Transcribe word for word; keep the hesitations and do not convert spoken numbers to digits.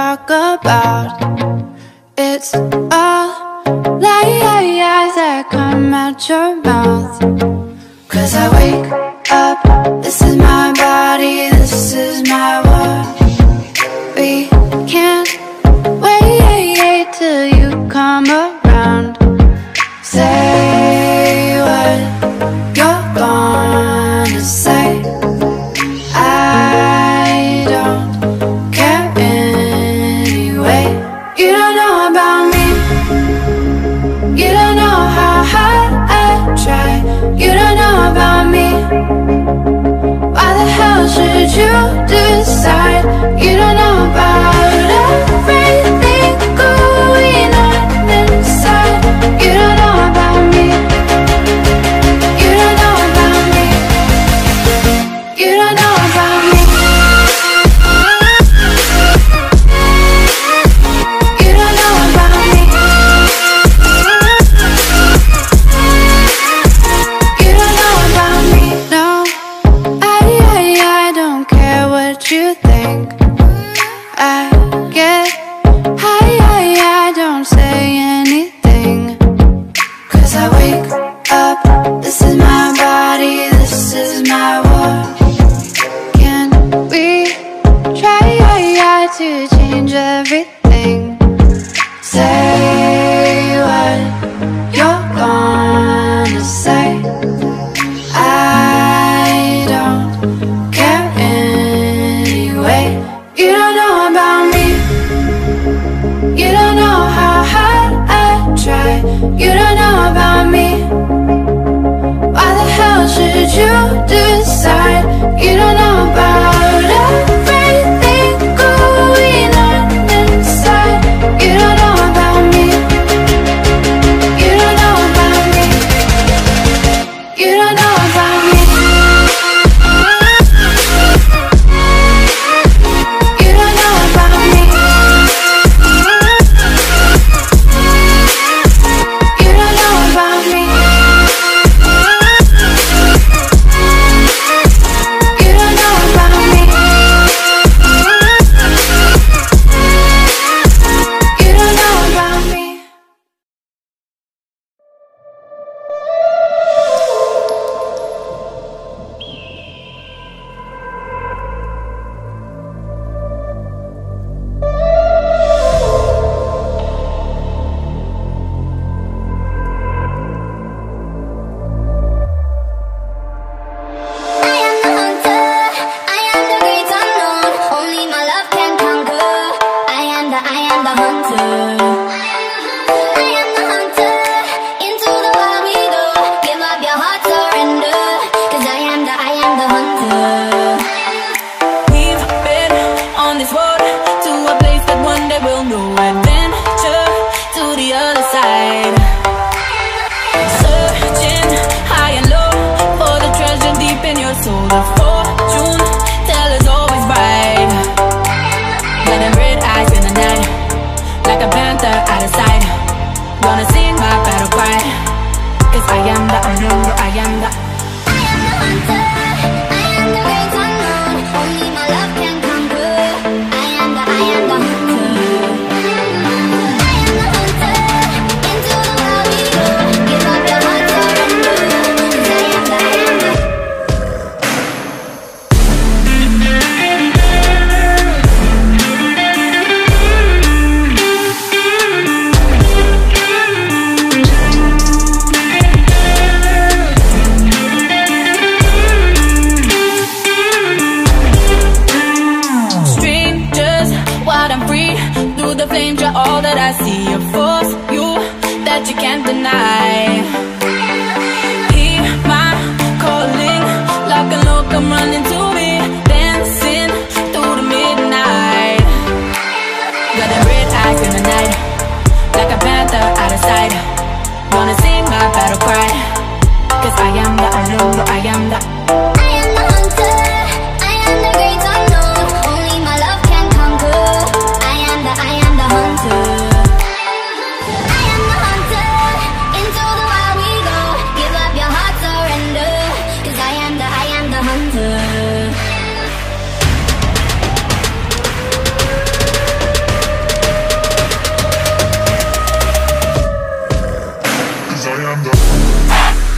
talk about. It's all lies that come out your mouth. Cause I wake up, this is my body, this is my world. We can't wait till you come around. Say what you're gonna say. I don't care anyway. You don't know about me. You don't know how hard I try. You don't know about me. Why the hell should you decide? You don't know about everything going on inside. You don't know about me. You don't know about me. You don't know about me. You don't know about me. You don't know about me. No, I, I, I don't care what you think. I get high, I, I don't say anything. Cause I wake up, this is my body, this is my world. Can we try to change everything? Say what you're gonna say. I don't care anyway. You don't know about me. You don't know how hard I try. You don't know about me. Why the hell should you decide? You don't know about everything going on inside. You don't know about me. You don't know about me. You don't know about me. You don't know about me. You don't know about me. You don't know about me. You don't know about me. I am the hunter, I am the great unknown. Only my love can conquer. I am the, I am the hunter. I am the hunter, into the wild we go. Give up your heart, surrender. Cause I am the, I am the hunter. We've been on this road to a place that one day we'll know. Adventure to the other side. Searching high and low for the treasure deep in your soul. The fortune teller's always right. Got them red eyes in the night, like a panther out of sight. Gonna sing my battle cry. Cause I am the, I know I am the. I am the hunter, I am the great unknown. Only my love can conquer. I am the, I am the hunter. I am the hunter, into the wild we go. Give up your heart, surrender. Cause I am the, I am the. Strangers, wild and free, through the flames you're all that I see. A force, you, that you can't deny. Hear my calling, like a look come running to me. Dancing through the midnight. Got them red eyes in the night, like a panther out of sight. Gonna sing my battle cry. Cause I am the, I know I am the. I am the hunter, I am the great unknown. Only my love can conquer. I am the, I am the hunter. I am the hunter, into 'cause I am the